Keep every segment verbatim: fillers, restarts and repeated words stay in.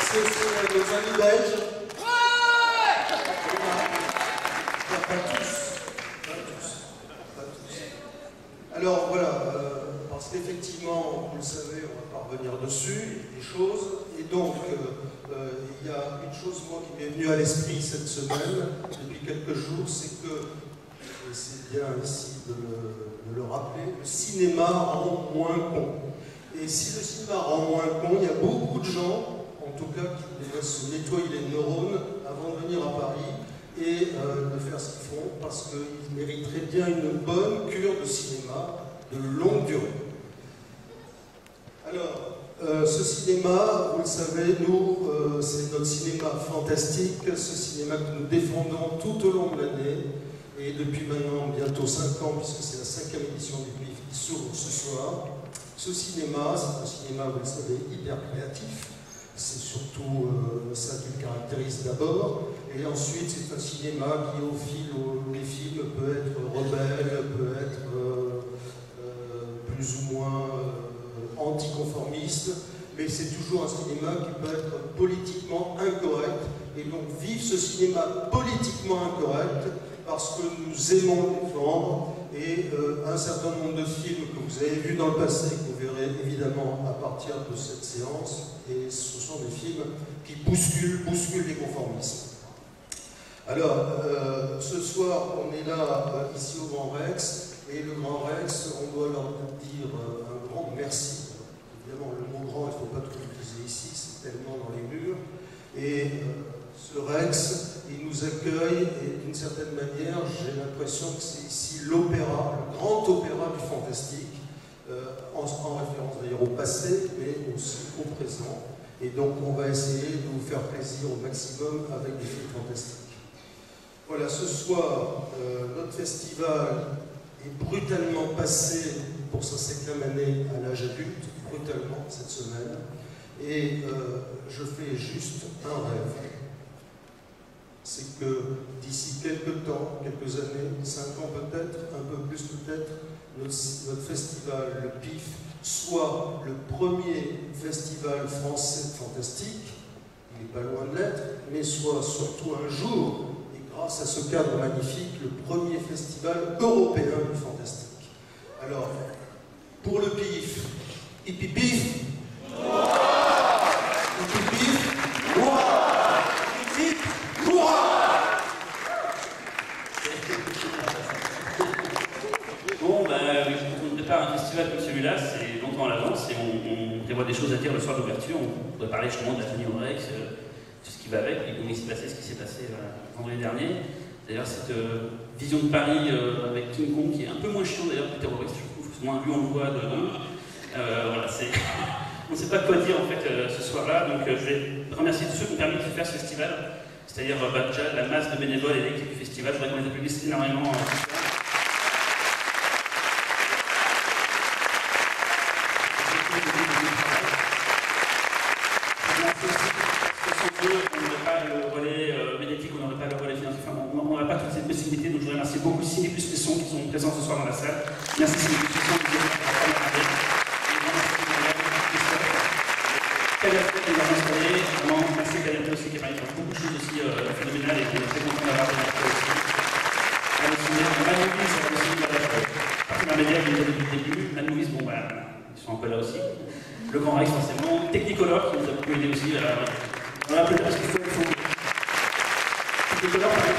C'est aussi nos amis belges. Ouais. Pas tous. Pas tous. Pas tous. Alors voilà, euh, parce qu'effectivement, vous le savez, on va pas revenir dessus, des choses. Et donc, euh, euh, il y a une chose, moi, qui m'est venue à l'esprit cette semaine, depuis quelques jours, c'est que, et c'est bien ici de le, de le rappeler, le cinéma rend moins con. Et si le cinéma rend moins con, il y a beaucoup de gens, en tout cas, qui devraient se nettoyer les neurones avant de venir à Paris et euh, de faire ce qu'ils font, parce qu'ils mériteraient bien une bonne cure de cinéma de longue durée. Alors, euh, ce cinéma, vous le savez, nous, euh, c'est notre cinéma fantastique, ce cinéma que nous défendons tout au long de l'année, et depuis maintenant bientôt cinq ans, puisque c'est la cinquième édition du P I F qui s'ouvre ce soir. Ce cinéma, c'est un cinéma, vous le savez, hyper créatif. C'est surtout euh, ça qui le caractérise d'abord. Et ensuite, c'est un cinéma qui, au fil où les films, peut être rebelle, peut être euh, euh, plus ou moins euh, anticonformiste. Mais c'est toujours un cinéma qui peut être politiquement incorrect. Et donc, vive ce cinéma politiquement incorrect, parce que nous aimons le défendre. Et euh, un certain nombre de films que vous avez vus dans le passé, que vous verrez évidemment à partir de cette séance, et ce sont des films qui bousculent, bousculent les conformismes. Alors, euh, ce soir, on est là, euh, ici au Grand Rex, et le Grand Rex, on doit leur dire euh, un grand merci. Évidemment, le mot grand, il ne faut pas tout utiliser ici, c'est tellement dans les murs. Et euh, ce Rex, il nous accueille, et d'une certaine manière, j'ai l'impression que c'est ici l'opéra, le grand opéra du fantastique, euh, en, en référence d'ailleurs au passé, mais aussi au présent. Et donc, on va essayer de vous faire plaisir au maximum avec des films fantastiques. Voilà, ce soir, euh, notre festival est brutalement passé pour sa cinquième année à l'âge adulte, brutalement cette semaine, et euh, je fais juste un rêve. C'est que d'ici quelques temps, quelques années, cinq ans peut-être, un peu plus peut-être, notre, notre festival, le P I F, soit le premier festival français fantastique, il n'est pas loin de l'être, mais soit surtout un jour, et grâce à ce cadre magnifique, le premier festival européen du fantastique. Alors, pour le P I F, hippie P I F, hippie P I F, hippie Bon, ben, quand on prépare un festival comme celui-là, c'est longtemps à l'avance et on, on prévoit des choses à dire le soir d'ouverture. On pourrait parler justement de la tenue au Rex, euh, tout ce qui va avec, et comment il s'est passé ce qui s'est passé euh, vendredi dernier. D'ailleurs, cette euh, vision de Paris euh, avec King Kong, qui est un peu moins chiant d'ailleurs que Terroriste, je trouve, moins vu on le voit de loin. Euh, voilà, c'est. On ne sait pas quoi dire en fait euh, ce soir-là, donc euh, je vais remercier tous ceux qui ont permis de faire ce festival, c'est-à-dire euh, bah, déjà la masse de bénévoles et l'équipe du festival. Je voudrais qu'on les applaudisse énormément. Euh, on n'aurait pas le relais euh, médiatique, on n'aurait pas le relais financier, enfin, on n'aurait pas toutes ces possibilités, donc je voudrais remercier beaucoup Ciné Plus Fesson qui sont présents ce soir dans la salle. Merci Ciné Plus Fesson qui est Caliaté qui nous a installé, vraiment merci Caliaté aussi qui a parlé de beaucoup de choses aussi euh, phénoménales et qui est très content d'avoir été là aussi. On a aussi Mad Movies, on a aussi partenaire média qui nous a depuis le début. Mad Movies, bon bah, ils sont un peu là aussi. Le Grand Rex forcément. Technicolor qui nous a beaucoup aidé aussi. Euh, on l'a appelé parce qu'il faut. faut... Technicolor, on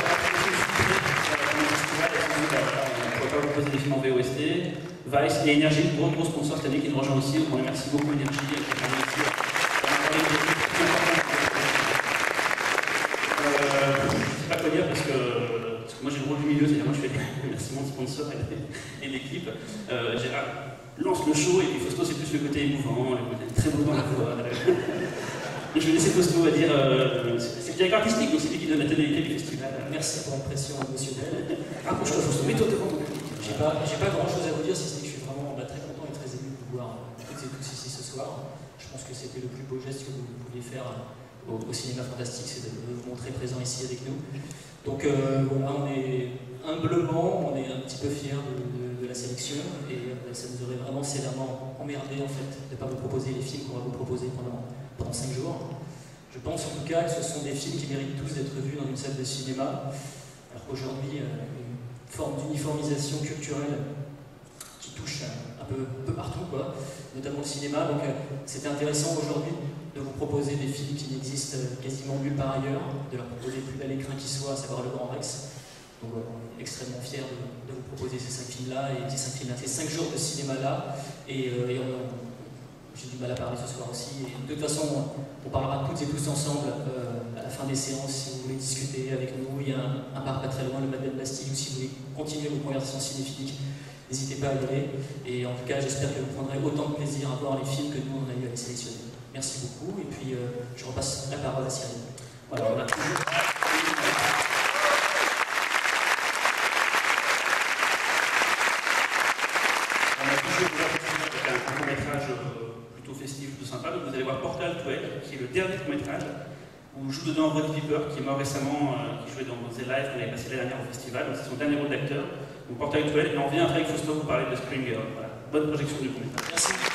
ne pourrait pas vous poser des films en V O S T. Vice et Énergie, gros gros sponsor cette année qui nous rejoint aussi. On remercie beaucoup Énergie qui a permis aussi. Euh, je ne sais pas quoi dire parce que, parce que moi j'ai le rôle du milieu, c'est-à-dire moi je fais des remerciements de sponsors et d'équipe. Euh, Gérard lance le show et puis Fausto c'est plus le côté émouvant, le côté très beau dans la voix. Je vais laisser Fausto à dire, euh, c'est le directeur artistique, donc c'est lui qui donne la tonalité du festival. Merci pour l'impression émotionnelle. Rapproche-toi Fausto, mets-toi devant ton public. J'ai pas, j'ai pas grand chose à vous dire si ce n'est que je suis vraiment bah, très content et très ému de vous voir toutes et tous ici ce soir. Je pense que c'était le plus beau geste que vous pouviez faire au, au cinéma fantastique, c'est de vous montrer présent ici avec nous. Donc euh, voilà, on est humblement, on est un petit peu fiers de, de, de la sélection et euh, ça nous aurait vraiment sévèrement emmerdé en fait de ne pas vous proposer les films qu'on va vous proposer pendant, pendant cinq jours. Je pense en tout cas que ce sont des films qui méritent tous d'être vus dans une salle de cinéma, alors qu'aujourd'hui, une forme d'uniformisation culturelle qui touche un peu, un peu partout, quoi, notamment le cinéma. Donc c'était intéressant aujourd'hui de vous proposer des films qui n'existent quasiment nulle part ailleurs, de leur proposer le plus bel écrin qui soit, à savoir le Grand Rex. Donc on est extrêmement fiers de, de vous proposer ces cinq films-là, et ces cinq films-là, ces cinq jours de cinéma-là. Et, euh, et on, j'ai du mal à parler ce soir aussi. Et de toute façon, on parlera toutes et tous ensemble euh, à la fin des séances si vous voulez discuter avec nous. Il y a un, un bar pas très loin, le Madeleine Bastille, ou si vous voulez continuer vos conversations cinéphiliques, n'hésitez pas à y aller. Et en tout cas, j'espère que vous prendrez autant de plaisir à voir les films que nous, on a eu à les sélectionner. Merci beaucoup. Et puis, euh, je repasse la parole à Cyril. Voilà, on a toujours... On a toujours un court-métrage plutôt festif, plutôt sympa. Donc vous allez voir Portal douze, qui est le dernier court-métrage, où joue dedans Roddy Piper, qui est mort récemment, euh, qui jouait dans The Life, qu'on avait passé l'année dernière au festival. C'est son dernier rôle d'acteur. Donc Portal douze, et on vient après avec Fausto vous parler de Spring Girl. Voilà. Bonne projection du court-métrage. Merci.